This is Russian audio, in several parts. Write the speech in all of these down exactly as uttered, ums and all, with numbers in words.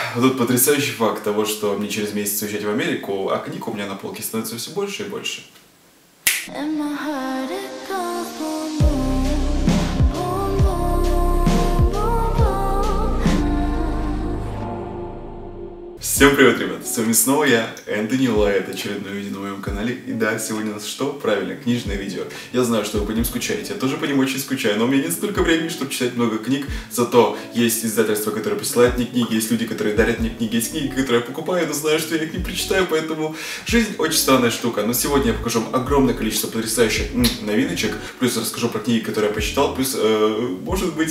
Тут потрясающий факт того, что мне через месяц уезжать в Америку, а книг у меня на полке становится все больше и больше. Всем привет, ребят! С вами снова я, Энтони Лай, это очередное видео на моем канале. И да, сегодня у нас что? Правильно, книжное видео. Я знаю, что вы по ним скучаете, я тоже по ним очень скучаю, но у меня нет столько времени, чтобы читать много книг. Зато есть издательства, которые присылают мне книги, есть люди, которые дарят мне книги, есть книги, которые я покупаю, но знаю, что я их не прочитаю, поэтому жизнь очень странная штука. Но сегодня я покажу вам огромное количество потрясающих м, новиночек, плюс расскажу про книги, которые я почитал, плюс, э, может быть...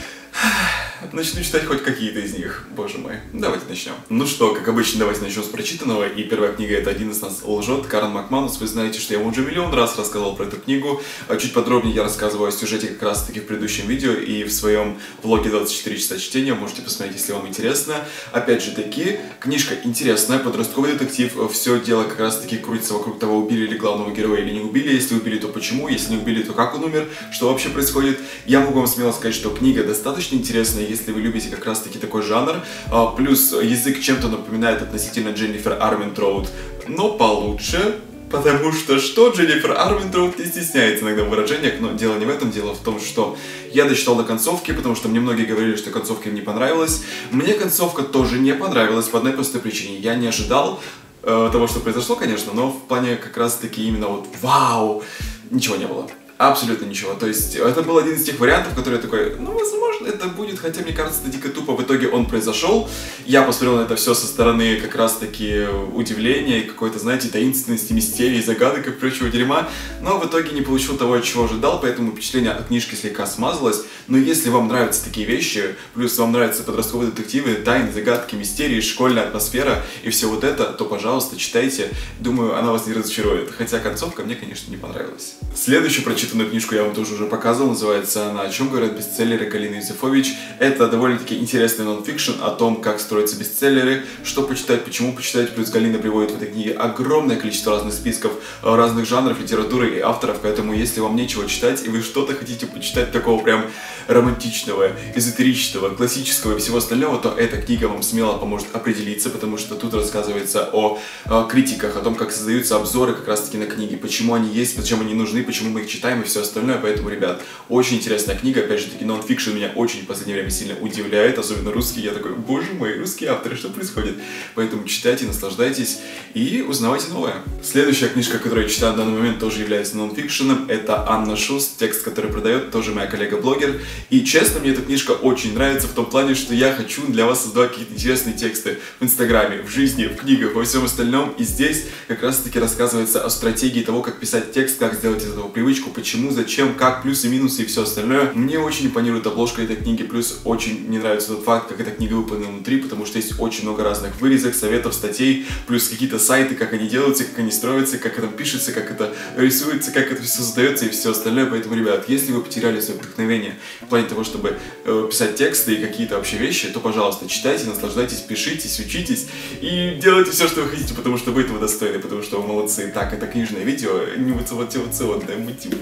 начну читать хоть какие-то из них, боже мой. Давайте начнем. Ну что, как обычно, давайте начнем с прочитанного. И первая книга — это «Один из нас лжет», Карл Макманус. Вы знаете, что я вам уже миллион раз рассказывал про эту книгу. Чуть подробнее я рассказываю о сюжете как раз таки в предыдущем видео и в своем влоге двадцать четыре часа чтения. Можете посмотреть, если вам интересно. Опять же таки, книжка интересная, подростковый детектив. Все дело как раз таки крутится вокруг того, убили ли главного героя или не убили. Если убили, то почему? Если не убили, то как он умер? Что вообще происходит? Я могу вам смело сказать, что книга достаточно интересная, если вы любите как раз таки такой жанр, плюс язык чем-то напоминает относительно Дженнифер Арминтроуд, но получше, потому что что Дженнифер Арминтроуд не стесняется иногда в выражениях, но дело не в этом, дело в том, что я дочитал до концовки, потому что мне многие говорили, что концовка им не понравилась. Мне концовка тоже не понравилась по одной простой причине. Я не ожидал э, того, что произошло, конечно, но в плане как раз таки именно вот вау, ничего не было. Абсолютно ничего. То есть это был один из тех вариантов, который я такой, ну, возможно, это будет, хотя мне кажется, это дико тупо. В итоге он произошел. Я посмотрел на это все со стороны как раз-таки удивления и какой-то, знаете, таинственности, мистерии, загадок и прочего дерьма. Но в итоге не получил того, чего ожидал, поэтому впечатление от книжки слегка смазалось. Но если вам нравятся такие вещи, плюс вам нравятся подростковые детективы, тайны, загадки, мистерии, школьная атмосфера и все вот это, то, пожалуйста, читайте. Думаю, она вас не разочарует. Хотя концовка мне, конечно, не понравилась. Следующий прочитанный Эту книжку я вам тоже уже показывал, называется она «О чем говорят бестселлеры» Галины Юзефович. Это довольно-таки интересный нон-фикшн о том, как строятся бестселлеры, что почитать, почему почитать. Плюс Галина приводит в этой книге огромное количество разных списков, разных жанров литературы и авторов, поэтому если вам нечего читать и вы что-то хотите почитать такого прям романтичного, эзотерического, классического и всего остального, то эта книга вам смело поможет определиться, потому что тут рассказывается о, о критиках, о том, как создаются обзоры как раз-таки на книги, почему они есть, зачем они нужны, почему мы их читаем и все остальное. Поэтому, ребят, очень интересная книга. Опять же таки, нон-фикшн меня очень в последнее время сильно удивляет, особенно русский. Я такой, боже мой, русские авторы, что происходит? Поэтому читайте, наслаждайтесь и узнавайте новое. Следующая книжка, которую я читаю в данный момент, тоже является нон-фикшеном. Это Анна Шус, текст, который продает, тоже моя коллега-блогер. И честно, мне эта книжка очень нравится в том плане, что я хочу для вас создавать какие-то интересные тексты в Инстаграме, в жизни, в книгах, во всем остальном. И здесь как раз-таки рассказывается о стратегии того, как писать текст, как сделать из этого привычку, почему, зачем, как, плюсы, минусы и все остальное. Мне очень импонирует обложка этой книги, плюс очень мне нравится тот факт, как эта книга выполнена внутри, потому что есть очень много разных вырезок, советов, статей, плюс какие-то сайты, как они делаются, как они строятся, как это пишется, как это рисуется, как это все создается и все остальное. Поэтому, ребят, если вы потеряли свое вдохновение в плане того, чтобы э, писать тексты и какие-то вообще вещи, то, пожалуйста, читайте, наслаждайтесь, пишитесь, учитесь и делайте все, что вы хотите, потому что вы этого достойны, потому что вы молодцы. Так, это книжное видео, не мотивационное, мотив...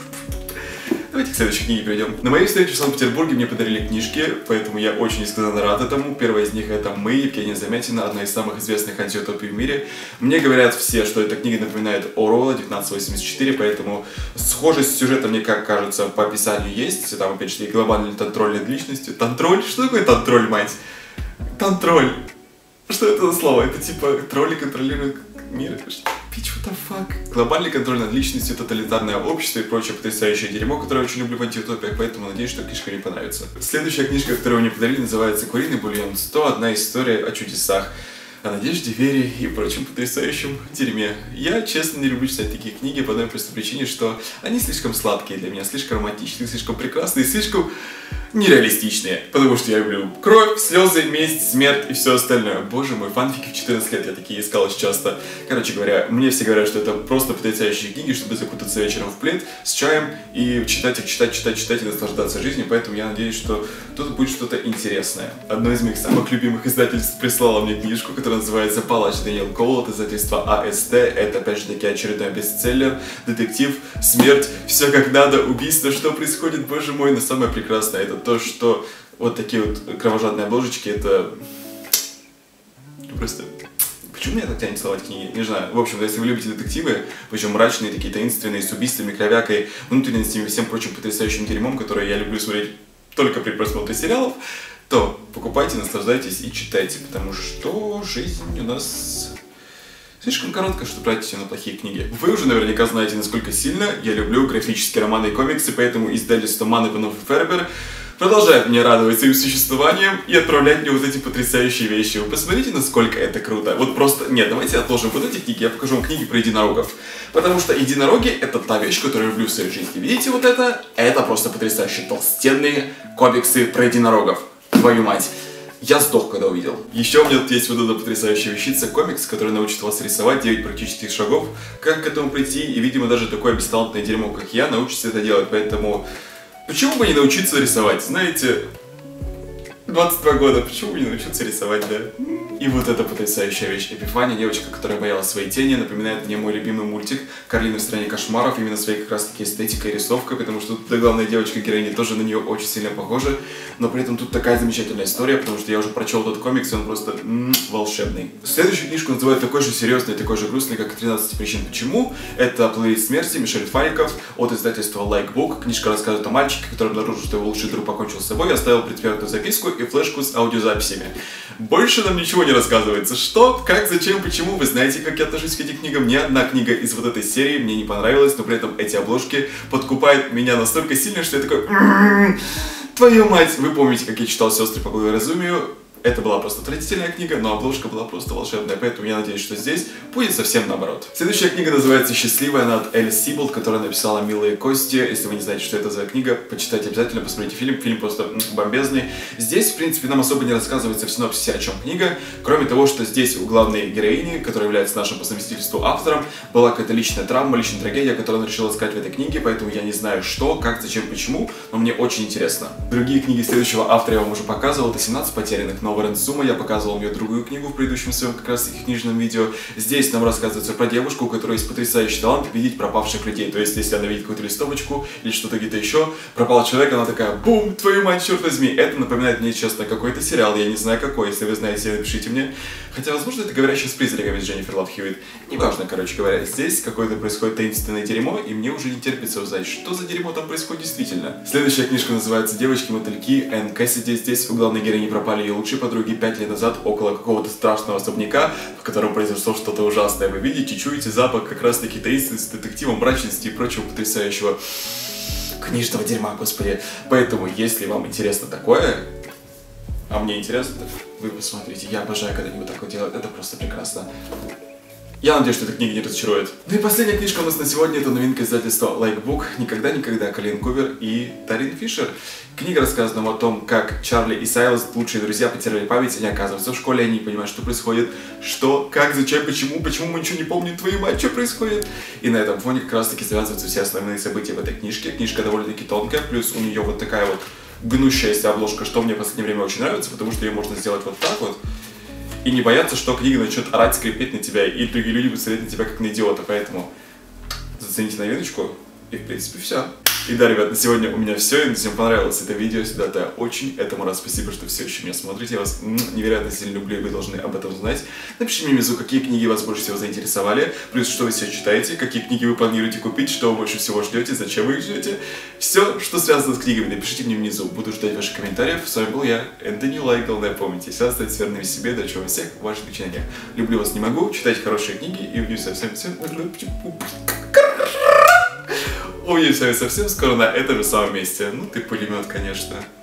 Давайте к следующей книге перейдем. На моей встрече в Санкт-Петербурге мне подарили книжки, поэтому я очень несказанно рад этому. Первая из них — это «Мы», Евгения Замятина, одна из самых известных антиутопий в мире. Мне говорят все, что эта книга напоминает Оруэлла тысяча девятьсот восемьдесят четыре, поэтому схожесть сюжета, мне как кажется, по описанию есть. Там, опять же, и глобальный тантроль над личностью. Тантроль? Что такое тантроль, мать? Тантроль. Что это за слово? Это типа тролли контролируют мир? Bitch, what the fuck? Глобальный контроль над личностью, тоталитарное общество и прочее потрясающее дерьмо, которое я очень люблю в антиутопиях, поэтому надеюсь, что книжка мне понравится. Следующая книжка, которую мне подарили, называется «Куриный бульон сто. Одна история о чудесах, о надежде, вере и прочем потрясающем дерьме». Я, честно, не люблю читать такие книги по одной простой причине, что они слишком сладкие для меня, слишком романтичные, слишком прекрасные, слишком нереалистичные, потому что я люблю кровь, слезы, месть, смерть и все остальное. Боже мой, фанфики в четырнадцать лет я такие искал очень часто. Короче говоря, мне все говорят, что это просто потрясающие книги, чтобы закутаться вечером в плед с чаем и читать их, читать, читать, читать и наслаждаться жизнью, поэтому я надеюсь, что тут будет что-то интересное. Одно из моих самых любимых издательств прислало мне книжку, которая называется «Палач» Дэниел Коул, от издательства А С Т. Это, опять же таки, очередной бестселлер, детектив, смерть, все как надо, убийство, что происходит, боже мой, но самое прекрасное — это то, что вот такие вот кровожадные обложечки, это просто... Почему меня так тянет целовать книги? Не знаю. В общем, если вы любите детективы, причем мрачные, такие таинственные, с убийствами, кровякой, внутренностями и всем прочим потрясающим дерьмом, которое я люблю смотреть только при просмотре сериалов, то покупайте, наслаждайтесь и читайте, потому что жизнь у нас слишком короткая, чтобы тратить ее на плохие книги. Вы уже наверняка знаете, насколько сильно я люблю графические романы и комиксы, поэтому издательство Манн Иванов и Фербер продолжает меня радовать своим существованием и отправлять мне вот эти потрясающие вещи. Вы посмотрите, насколько это круто. Вот просто... Нет, давайте отложим вот эти книги, я покажу вам книги про единорогов. Потому что единороги — это та вещь, которую я люблю в своей жизни. Видите вот это? Это просто потрясающие толстенные комиксы про единорогов. Твою мать. Я сдох, когда увидел. Еще у меня тут есть вот эта потрясающая вещица, комикс, который научит вас рисовать девять практических шагов, как к этому прийти, и, видимо, даже такое бесталантное дерьмо, как я, научится это делать, поэтому... Почему бы не научиться рисовать? Знаете, двадцать два года, почему бы не научиться рисовать, да? И вот эта потрясающая вещь. Эпифания, девочка, которая боялась своей тени, напоминает мне мой любимый мультик «Карлина в стране кошмаров», именно своей как раз таки эстетикой и рисовкой, потому что тут главная девочка-героиня тоже на нее очень сильно похожа, но при этом тут такая замечательная история, потому что я уже прочел тот комикс, и он просто м-м, волшебный. Следующую книжку называют такой же серьезной, такой же грустной, как тринадцать причин почему. Это «Плейлист смерти» Мишель Фариков от издательства Likebook. Книжка рассказывает о мальчике, который обнаружил, что его лучший друг покончил с собой, оставил предсмертную записку и флешку с аудиозаписями. Больше нам ничего не рассказывается. Что, как, зачем, почему. Вы знаете, как я отношусь к этим книгам. Ни одна книга из вот этой серии мне не понравилась, но при этом эти обложки подкупают меня настолько сильно, что я такой... Твою мать! Вы помните, как я читал «Сестры по благоразумию». Это была просто отвратительная книга, но обложка была просто волшебная, поэтому я надеюсь, что здесь будет совсем наоборот. Следующая книга называется «Счастливая», она от Элис Сиболт, которая написала «Милые кости». Если вы не знаете, что это за книга, почитайте обязательно, посмотрите фильм, фильм просто бомбезный. Здесь, в принципе, нам особо не рассказывается в синопсисе, о чем книга, кроме того, что здесь у главной героини, которая является нашим по совместительству автором, была какая-то личная травма, личная трагедия, которую она решила искать в этой книге, поэтому я не знаю, что, как, зачем, почему, но мне очень интересно. Другие книги следующего автора я вам уже показывал, это «семнадцать потерянных», но Лорен Сума, я показывал ее другую книгу в предыдущем своем как раз таки книжном видео. Здесь нам рассказывается про девушку, у которой есть потрясающий талант видеть пропавших людей. То есть, если она видит какую-то листовочку или что-то где-то еще, пропал человек, она такая: бум, твою мать, черт возьми. Это напоминает мне, честно, какой-то сериал, я не знаю какой. Если вы знаете, напишите мне. Хотя, возможно, это «Говорящий с призраками» с Дженнифер Лав Хьюитт. Неважно, короче говоря, здесь какое-то происходит таинственное дерьмо, и мне уже не терпится узнать, что за дерьмо там происходит действительно. Следующая книжка называется «Девочки-мотыльки». Энн Кэссиди. Здесь у главной героини пропали ее лучшие подруги пять лет назад около какого-то страшного особняка, в котором произошло что-то ужасное. Вы видите, чуете запах как раз-таки таинственности, детектива, мрачности и прочего потрясающего книжного дерьма, господи. Поэтому, если вам интересно такое, а мне интересно, вы посмотрите. Я обожаю, когда они вот такое делают. Это просто прекрасно. Я надеюсь, что эта книга не разочарует. Ну и последняя книжка у нас на сегодня — это новинка издательства Likebook «Никогда-никогда» Колин Кувер и Тарин Фишер. Книга рассказана о том, как Чарли и Сайлас, лучшие друзья, потеряли память, они оказываются в школе, они не понимают, что происходит, что, как, зачем, почему, почему мы ничего не помним, твою мать, что происходит. И на этом фоне как раз-таки связываются все основные события в этой книжке. Книжка довольно-таки тонкая, плюс у нее вот такая вот гнущаяся обложка, что мне в последнее время очень нравится, потому что ее можно сделать вот так вот. И не бояться, что книга начнет орать, скрипеть на тебя, и другие люди будут смотреть на тебя как на идиота. Поэтому зацените новиночку, и в принципе все. И да, ребят, на сегодня у меня все. Если вам понравилось это видео, всегда я очень этому рад. Спасибо, что все еще меня смотрите. Я вас невероятно сильно люблю, и вы должны об этом знать. Напишите мне внизу, какие книги вас больше всего заинтересовали, плюс что вы сейчас читаете, какие книги вы планируете купить, что вы больше всего ждете, зачем вы их ждете. Все, что связано с книгами, напишите мне внизу. Буду ждать ваших комментариев. С вами был я, Энтони Лайк. Главное, помните, всегда стать верными себе, до чего во всех ваших начинаниях. Люблю вас не могу, читайте хорошие книги и увидимся совсем все. Увидимся совсем скоро на этом же самом месте. Ну ты пулемет, конечно.